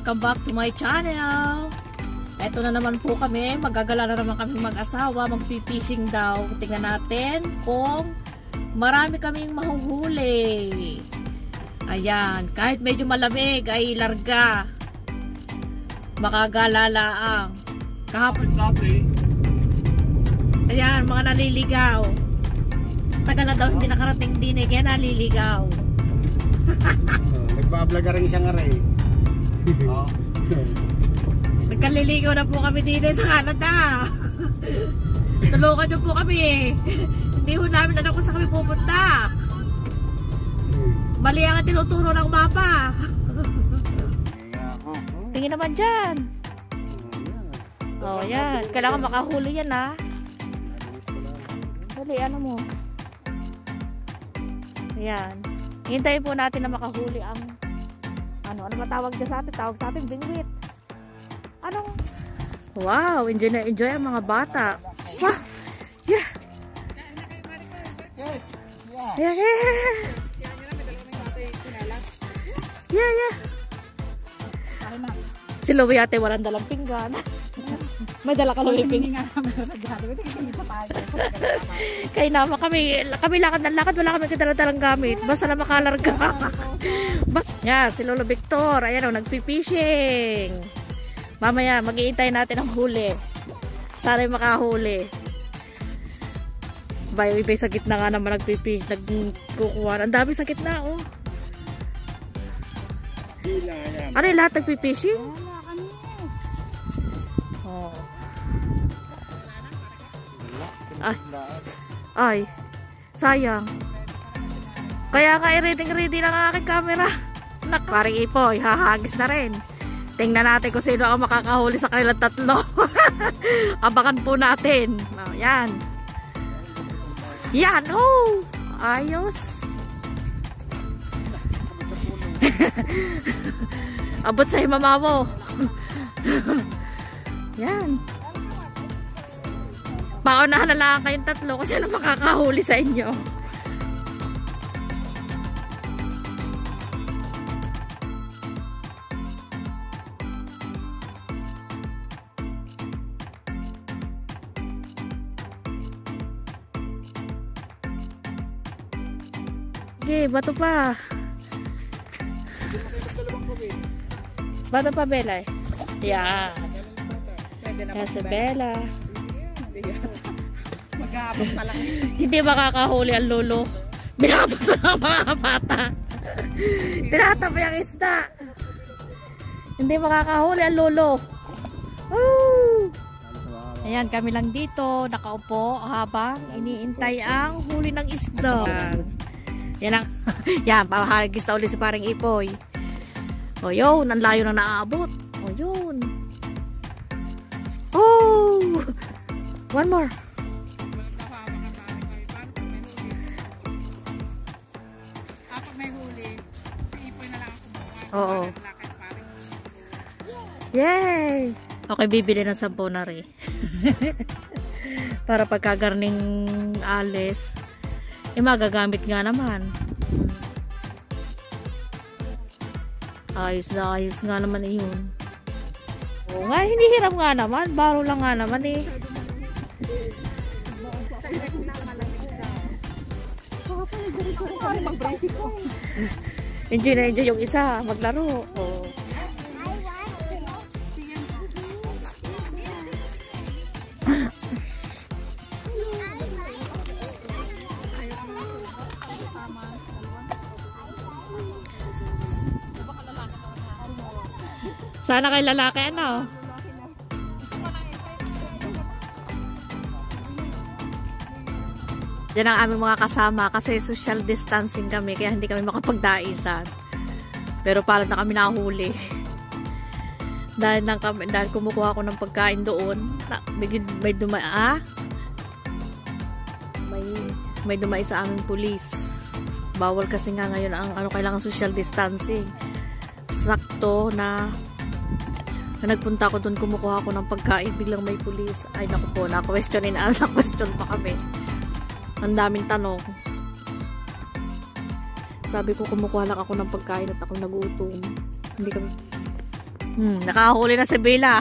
Welcome back to my channel. Ito na naman po kami. Magagala na naman kami mag-asawa. Magpipishing daw. Tingnan natin kung marami kaming mahuhuli. Ayan. Kahit medyo malamig ay larga. Makagalalaang. Kahapon. Ayan. Mga naliligaw. Tagal na daw hindi nakarating din eh. Kaya naliligaw. Nagpa-vlog ka rin isang aray. Oh. Nagkaliligaw na po kami dito sa Canada. Tulungan nyo po kami eh. Hindi ho namin alam kung saan kami pupunta. Mali ang tinuturo ng mapa. Tingin naman dyan. Oh yan. Kailangan makahuli yan ha. Dali ano mo. Ayan. Hintayin po natin na makahuli ang ano matawag dyan sa atin? Tawag sa atin, bingwit. Anong? Wow, enjoy na enjoy ang mga bata. Wow. Yeah. Yeah, yeah. Yeah, yeah. Si Louie ate walang dalang pinggan. May dala ka Louie pinggan. Kaya naman kami lakad ng lakad, wala kami kadala-dalang gamit. Basta na makalarga. Yan, si Lolo Victor. Ayan o, nagpipishing. Mamaya, mag-iintay natin ang huli. Sana'y makahuli. May sa gitna nga naman nagpipish. Nagkukuha. Ang dami sa gitna, oh. Ano yung lahat nagpipishing? Oh. Ay, sayang. Kaya ka ready lang ang aking camera. Paring Ipoy, hahagis na rin. Tingnan natin kung sino ang makakahuli sa kanilang tatlo. Abangan po natin. Oh, yan. Yan, oh. Ayos. Abot sa'yo mama mo. Yan. Paunahan na lang kayong tatlo kasi ano makakahuli sa inyo. Okay, bato pa. Bato pa, Bella. Yeah. Yan si Bella. Mag-aabot pa lang. Hindi makakahuli ang lolo. Binabot na ang mga bata. Tinatapay ang isda. Hindi makakahuli ang lolo. Woo! Ayan, kami lang dito. Nakaupo habang iniintay ang huli ng isda. Yan ang, yan, pahagis na ulit si parang Ipoy. O yun, ang layo na naaabot. O yun. Oh! One more. Kapag may huli, si Ipoy na lang ako kumuha. Oo. Yay! Okay, bibili ng 10 na rin. Para pagkagarning alis. Magagamit nga naman. Ayos nga naman eh yun. Oo nga, hindi hiram nga naman. Baro lang nga naman eh. Enjoy na enjoy yung isa. Maglaro. Oh. Sana kay lalaki ano. Yan ang aming mga kasama kasi social distancing kami kaya hindi kami makapagdaisan. Pero para na kami nahuli. dahil kumukuha ako ng pagkain doon, may dumai sa aming pulis. Bawal kasi nga ngayon ang kailangan social distancing. Sakto na nagpunta ako doon, kumukuha ako ng pagkain, biglang may pulis. Ay naku po, na-question pa kami. Ang daming tanong. Sabi ko, kumukuha lang ako ng pagkain at ako nagutom. Hindi kami Nakahuli na si Bella.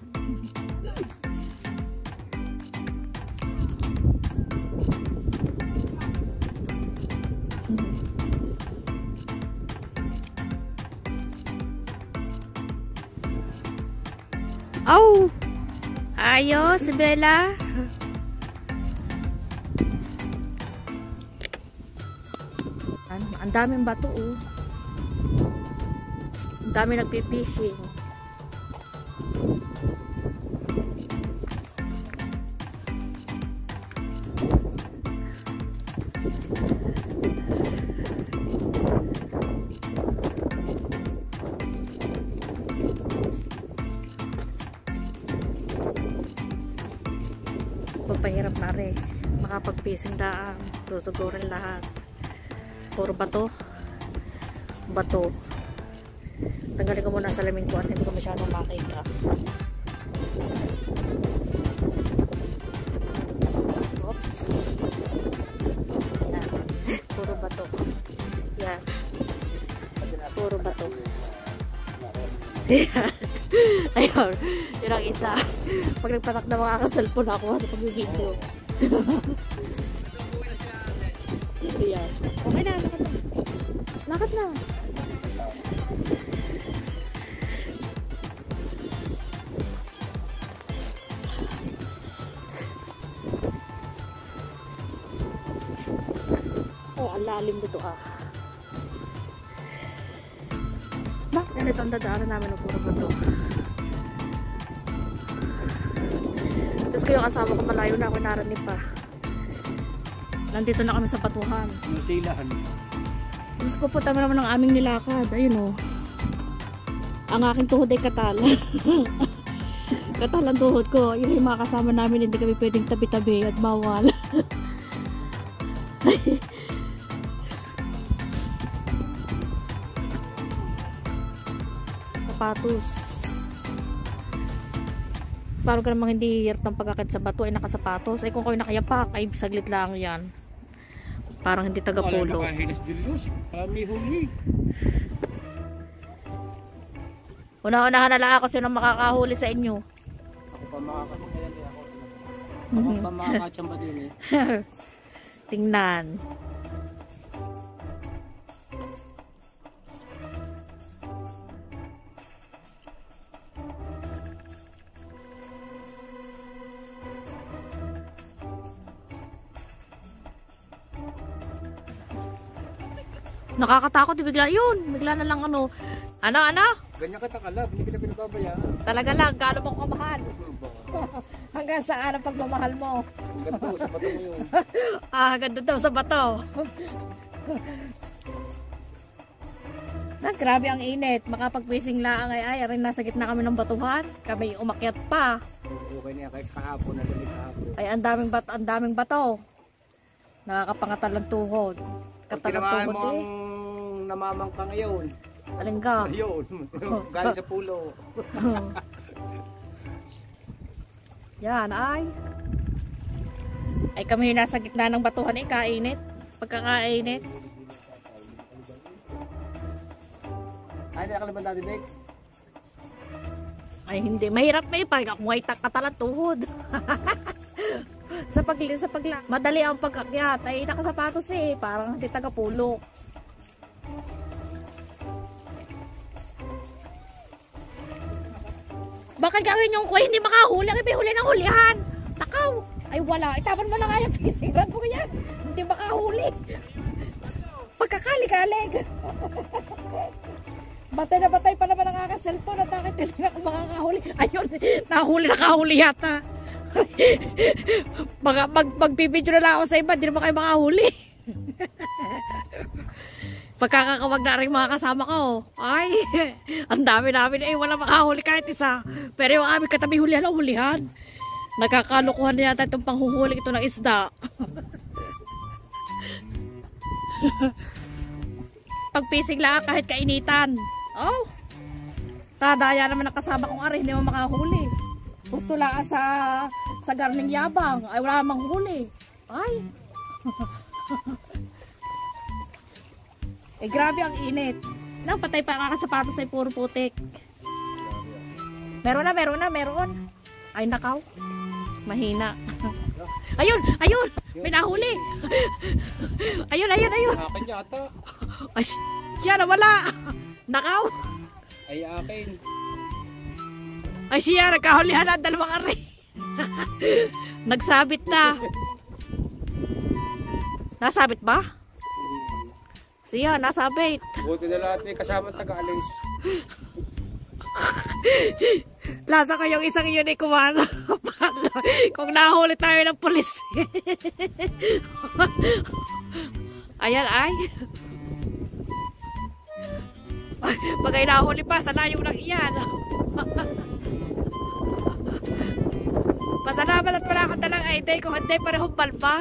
Oh! Ayos, si Bella. Ang daming bato, oh. Ang dami nagpipishing. Papahirap na rin. Makapag-fishing daang. Susugurin lahat. Puro bato. Bato. Tanggalin ko muna sa salamin ko at hindi ko masyadong makita. Oops. Yan. Puro bato. Yan. Puro bato. Yan. Ayun. Yun ang isa. Pag nagpatak na makakasalpon ako sa pag-video. Yan. Okay na. Lakad na. Lakad na. Oh, ang lalim dito ah. Ganito ang dadaanan namin ng puro bato. Tapos ko yung asawa ko malayo na ako naranig pa. Nandito na kami sa patuhan. Yung silahan. Tapos pupunta naman ng aming nilakad. Ayun o. Ang aking tuhod ay katal. Katal ang tuhod ko. Yun yung mga kasama namin. Hindi kami pwedeng tabi-tabi at bawal. Sapatos. Parang ka namang hindi hirap ng pagkakit sa bato ay nakasapatos. Ay kung kayo nakayapak ay saglit lang yan. Parang hindi taga-pulo. Wala nakahilas Julius. May huli. Una-unahan na lang ako sino makakahuli sa inyo. Ako pa makakahuli ako. Ako pa makakachamba din eh. Tingnan. Nakakatakot, bigla yun. Bigla na lang ano. Ano? Ganyan kita kalab, hindi kita pinababayaan. Talaga lang, gaano mo kamahal? Hanggang saan ang pagmamahal mo? Hanggang doon, sa bato mo yun. Hanggang doon daw sa bato. Grabe ang init. Makapag-fishing lang ay rin nasa gitna kami ng batuhan. Kami umakyat pa. Okay niya, kahit kahapon, nagalit kahapon. Ay, ang daming bato. Nakakapangatal ng tuhod. Katalang tuhod mo ang namamangka ngayon. Alin ka? Ayun, galing sa pulo. Yan ay. Ay kami nasa gitna ng batuhan eh, kainit. Pagkakainit. Ay, hindi nakaliban natin, Nick. Ay hindi, mahirap may pag ako ay katalang tuhod. sa pagla. Madali ang pag-akyat. Ay nakasapatos eh, parang hindi taga-pulo. Bakit gawin yung kuya hindi makahuli? Ang ibig huli ng hulihan. Takaw. Ay wala. Itapan mo na nga yung tisiran ko yan. Hindi makahuli. Pagkakali-kalig. Batay na batay pa naman ang aking cellphone at bakit hindi na ako makakahuli. Ayun. Nakahuli yata. Magbibidyo na lang ako sa iba. Hindi naman kayo makahuli. Pagkakawag na rin mga kasama ko. Ay, ang dami namin eh. Wala makahuli kahit isa. Pero yung aming katabi hulihan. Nagkakalukuhan na yata itong panghuhuli ito ng isda. Pag-fishing lang kahit kainitan. Oh, tadaya naman ang kasama kong ari. Hindi mo makahuli. Gusto lang sa garning yabang. Ay, wala namang huli. Ay. Eh, grabe ang init. Nang patay pa ang sapatos ay puro putik. Meron na, meron na, meron. Ay, nakaw. Mahina. Ayun, ayun. May nahuli. Ayun, ayun, ayun. Akin yata. Ay, siya nawala. Nakaw. Ay, akin. Ay, siya. Nagkahulihan na ang dalawang ari. Nagsabit na. Nasabit ba? Siya, nasabit. Buti na lahat may kasama taga-alis. Lasa ko yung isang yun ay kumano. Kung nahuli tayo ng pulis. Ayan ay. Pag ay nahuli pa, sana yung lang iyan. Pasalamat at wala akong dalang ID. Kung hindi parehong balba.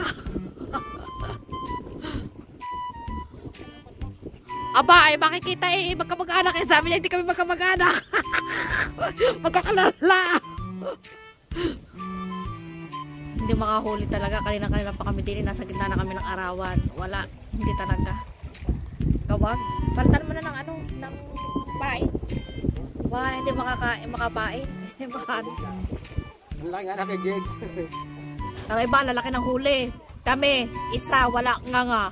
Aba, ay makikita eh, magkamag-anak eh. Sabi niya, hindi kami magkamag-anak. Magkakalala. Hindi makahuli talaga. Kanina-kanina pa kami din. Nasa gitna na kami ng arawan. Wala. Hindi talaga. Kawag. Palitan mo na ng ano, ng pain. Baka hindi makapain. Hindi makaano. Ang laki nga na kay Jegs. Ang iba, lalaki ng huli. Kami, isa, wala nga.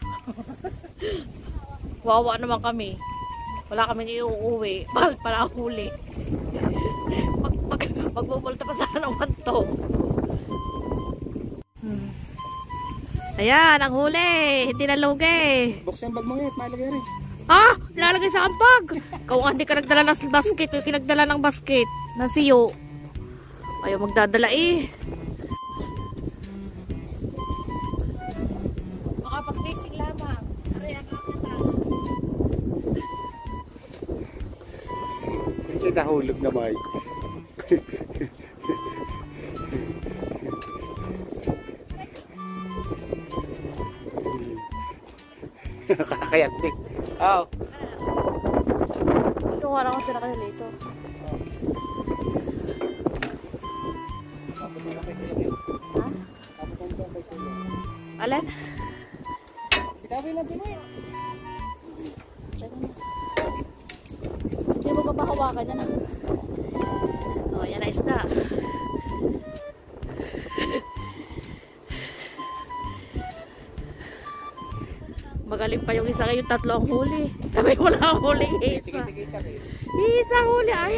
Wawa naman kami. Wala kami iuuwi. Bahal pala huli. Magbubulta pa sana ng wanto. Ayan, ang huli. Hindi nalugi. Buksan yung bag mo ngayon. Malagay rin. Ah! Lalagay sa kampag. Kung hindi ka nagdala ng basket, kinagdala ng basket. Na siyo. Ayaw magdadala eh. Makapag-racing lamang. Aray, ang kapatas. Kita hulog na ba? Nakakayat din. Oo. Yung wala ko sila kayo dito. Ha? Alan? Bitabi na binuit. Hindi mo ka mahawakan yan ah. O, yan na isda. Magaling pa yung isa kayo, tatlo ang huli. Kami wala ang huling isa. Isa huli ay.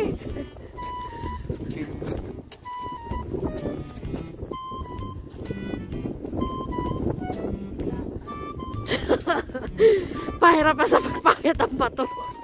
Pahirap pa sa pagpakit ang bato.